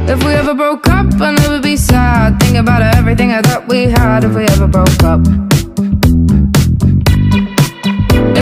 If we ever broke up, I'd never be sad. Think about everything I thought we had if we ever broke up.